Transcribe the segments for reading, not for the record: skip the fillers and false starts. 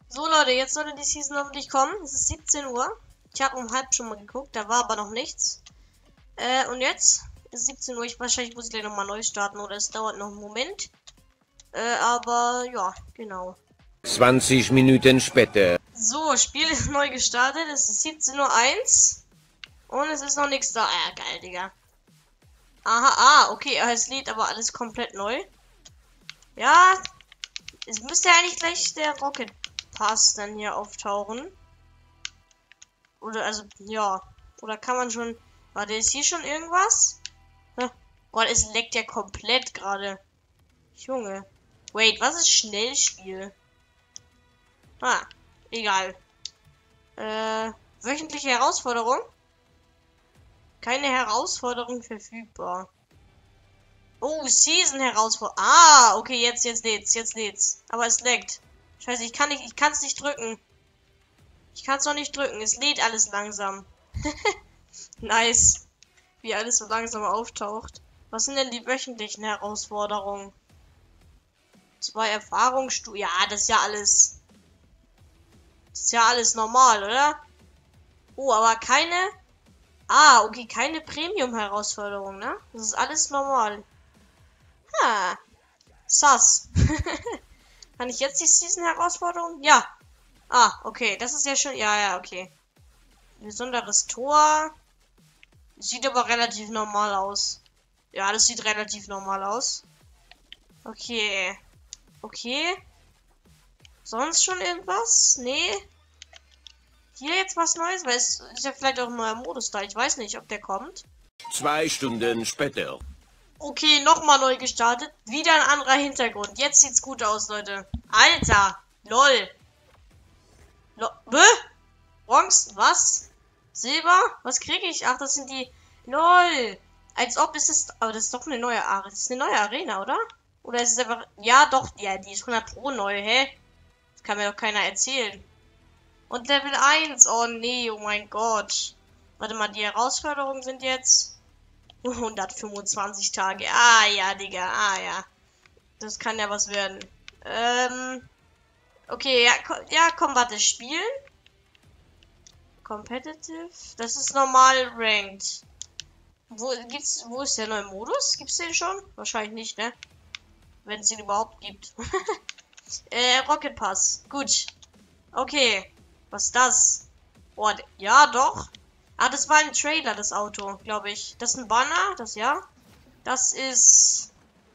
So Leute, jetzt sollte die Season hoffentlich kommen. Es ist 17 Uhr. Ich habe um halb schon mal geguckt, da war aber noch nichts. Und jetzt ist 17 Uhr. Wahrscheinlich muss ich gleich nochmal neu starten oder es dauert noch einen Moment. Aber ja, genau. 20 Minuten später. So, Spiel ist neu gestartet. Es ist 17:01 Uhr und es ist noch nichts da. Ja, geil, Digga. Aha, okay, es lädt aber alles komplett neu. Ja, es müsste ja eigentlich gleich der Rocket Pass dann hier auftauchen. Oder, also, ja. Oder kann man schon... Warte, ist hier schon irgendwas? Gott, es leckt ja komplett gerade. Junge. Wait, was ist Schnellspiel? Ah, egal. Wöchentliche Herausforderung? Keine Herausforderung verfügbar. Oh, Season-Herausforderung. Ah, okay, jetzt lädt's. Aber es leckt. Scheiße, ich kann es nicht drücken. Ich kann es noch nicht drücken. Es lädt alles langsam. Nice. Wie alles so langsam auftaucht. Was sind denn die wöchentlichen Herausforderungen? 2 Erfahrungsstufen. Ja, das ist ja alles. Das ist ja alles normal, oder? Oh, aber keine. Ah, okay, keine Premium-Herausforderung, ne? Das ist alles normal. Ha. Sass. Kann ich jetzt die Season-Herausforderung? Ja. Ah, okay. Das ist ja schon. Ja, okay. Besonderes Tor. Sieht aber relativ normal aus. Ja, das sieht relativ normal aus. Okay. Okay. Sonst schon irgendwas? Nee. Hier jetzt was Neues? Weil es ist ja vielleicht auch ein neuer Modus da. Ich weiß nicht, ob der kommt. 2 Stunden später. Okay, nochmal neu gestartet. Wieder ein anderer Hintergrund. Jetzt sieht's gut aus, Leute. Alter. Lol. Bronze? Was? Silber? Was kriege ich? Ach, das sind die... LOL. Als ob es ist... Aber das ist doch eine neue Arena. Das ist eine neue Arena, oder? Oder ist es einfach... Ja, doch. Ja, die ist 100 Pro neu. Hä? Das kann mir doch keiner erzählen. Und Level 1. Oh, nee. Oh mein Gott. Warte mal, die Herausforderungen sind jetzt... 125 Tage. Ah, ja, Digga. Ah, ja. Das kann ja was werden. Okay, ja, komm, warte. Spielen. Competitive. Das ist normal ranked. Wo ist der neue Modus? Gibt's den schon? Wahrscheinlich nicht, ne? Wenn es den überhaupt gibt. Rocket Pass. Gut. Okay. Was ist das? Oh, ja, doch. Ah, das war ein Trailer, das Auto, glaube ich. Das ist ein Banner, das ja. Das ist...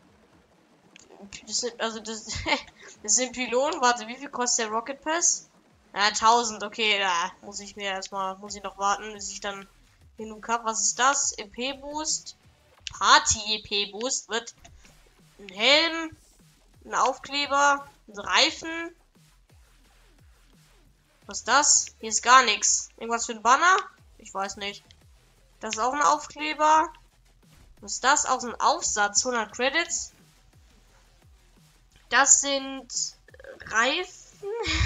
das sind Pylonen. Warte, wie viel kostet der Rocket Pass? Ja, 1000, okay, da muss ich noch warten, bis ich dann genug habe. Was ist das? EP-Boost. Party-EP-Boost wird ein Helm, ein Aufkleber, ein Reifen. Was ist das? Hier ist gar nichts. Irgendwas für ein Banner? Ich weiß nicht. Das ist auch ein Aufkleber. Was ist das? Auch so ein Aufsatz. 100 Credits. Das sind Reifen.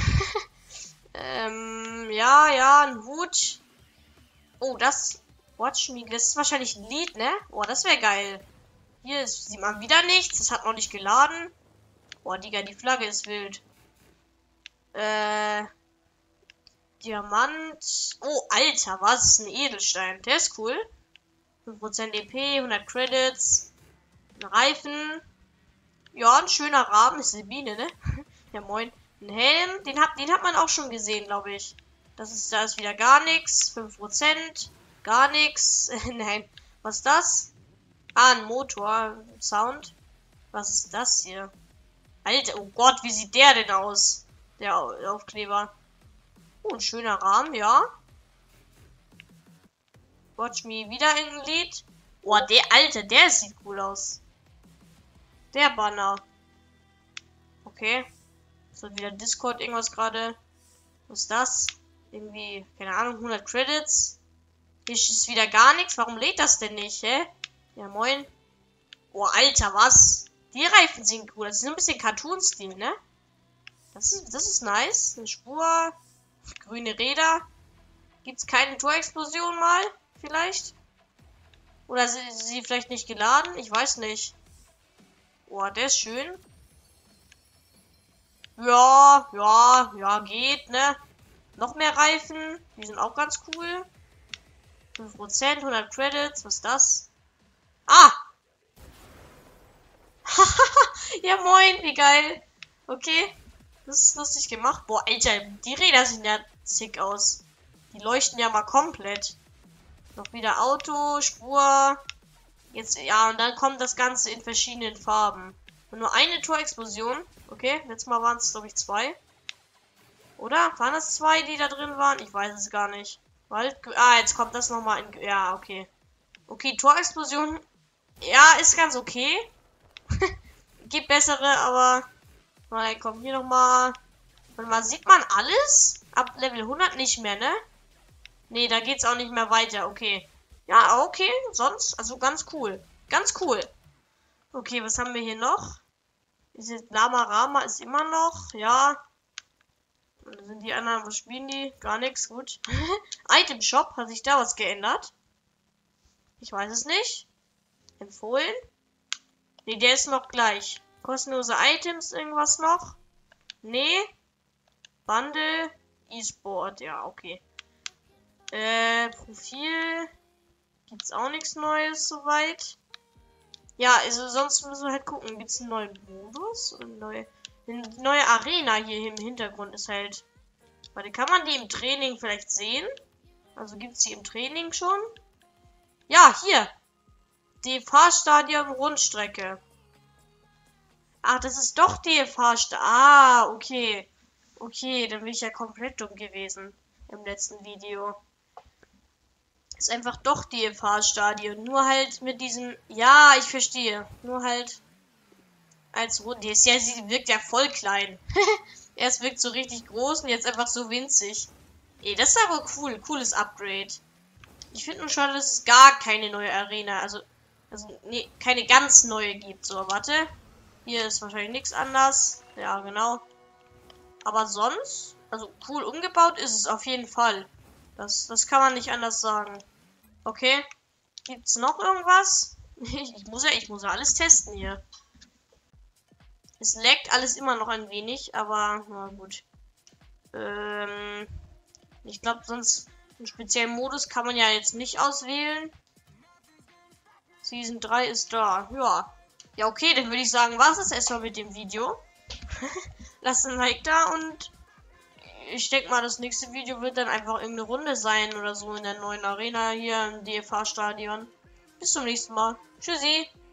Ja, ein Hut. Oh, das. Watch me. Das ist wahrscheinlich ein Lied, ne? Oh, das wäre geil. Hier sieht man wieder nichts. Das hat noch nicht geladen. Oh, Digga, die Flagge ist wild. Diamant. Oh, Alter, was ist ein Edelstein? Der ist cool. 5% EP, 100 Credits. Ein Reifen. Ja, ein schöner Rahmen. Ist eine Biene, ne? Ja, moin. Ein Helm. Den hat man auch schon gesehen, glaube ich. Da ist wieder gar nichts. 5%. Gar nichts. Nein. Was ist das? Ah, ein Motor. Sound. Was ist das hier? Alter, oh Gott, wie sieht der denn aus? Der Aufkleber. Oh, ein schöner Rahmen, ja. Watch me, wieder irgendein Lied. Oh, der Alte, der sieht cool aus. Der Banner. Okay. So, wieder Discord irgendwas gerade. Was ist das? Irgendwie, keine Ahnung, 100 Credits. Hier ist wieder gar nichts. Warum lädt das denn nicht, hä? Ja, moin. Oh, Alter, was? Die Reifen sind cool. Das ist ein bisschen Cartoon-Stil, ne? Das ist nice. Eine Spur. Grüne Räder. Gibt's keine Torexplosion mal? Vielleicht? Oder sie vielleicht nicht geladen? Ich weiß nicht. Oh, der ist schön. Ja, geht, ne? Noch mehr Reifen. Die sind auch ganz cool. 5%, 100 Credits. Was ist das? Ah! Ja, moin, wie geil. Okay. Das ist lustig gemacht. Boah, Alter, die Räder sehen ja sick aus. Die leuchten ja mal komplett. Noch wieder Auto, Spur. Jetzt, ja, und dann kommt das Ganze in verschiedenen Farben. Und nur eine Torexplosion. Okay, letztes Mal waren es, glaube ich, 2. Oder? Waren es 2, die da drin waren? Ich weiß es gar nicht. Jetzt kommt das nochmal in... Ja, okay. Okay, Torexplosion. Ja, ist ganz okay. Gibt bessere, aber... Nein, komm, hier nochmal. Warte mal, sieht man alles? Ab Level 100 nicht mehr, ne? Nee, da geht's auch nicht mehr weiter. Okay. Ja, okay. Sonst, also ganz cool. Ganz cool. Okay, was haben wir hier noch? Ist jetzt Lama Rama ist immer noch. Ja. Sind die anderen, was spielen die? Gar nichts, gut. Item Shop, hat sich da was geändert? Ich weiß es nicht. Empfohlen? Nee, der ist noch gleich. Kostenlose Items, irgendwas noch? Nee. Bundle, E-Sport, ja, okay. Profil. Gibt's auch nichts Neues soweit. Ja, also sonst müssen wir halt gucken. Gibt's einen neuen Modus? Oder eine neue Arena hier im Hintergrund ist halt. Warte, kann man die im Training vielleicht sehen? Also gibt's die im Training schon? Ja, hier. DFH-Stadion Rundstrecke. Ach, das ist doch DFH-Stadion. Ah, okay. Okay, dann bin ich ja komplett dumm gewesen im letzten Video. Ist einfach doch DFH-Stadion. Nur halt mit diesem... Ja, ich verstehe. Nur halt als Runde. Ja, sie wirkt ja voll klein. Erst wirkt so richtig groß und jetzt einfach so winzig. Ey, das ist aber cool. Cooles Upgrade. Ich finde nur schade, dass es gar keine neue Arena, also nee, keine ganz neue gibt. So, warte. Hier ist wahrscheinlich nichts anders. Ja, genau. Aber sonst, also cool umgebaut ist es auf jeden Fall. Das kann man nicht anders sagen. Okay. Gibt's noch irgendwas? Ich muss ja alles testen hier. Es laggt alles immer noch ein wenig, aber na gut. Ich glaube, sonst einen speziellen Modus kann man ja jetzt nicht auswählen. Season 3 ist da. Ja. Ja, okay, dann würde ich sagen, was ist erstmal mit dem Video? Lasst ein Like da und ich denke mal, das nächste Video wird dann einfach irgendeine Runde sein oder so in der neuen Arena hier im DFH-Stadion. Bis zum nächsten Mal. Tschüssi.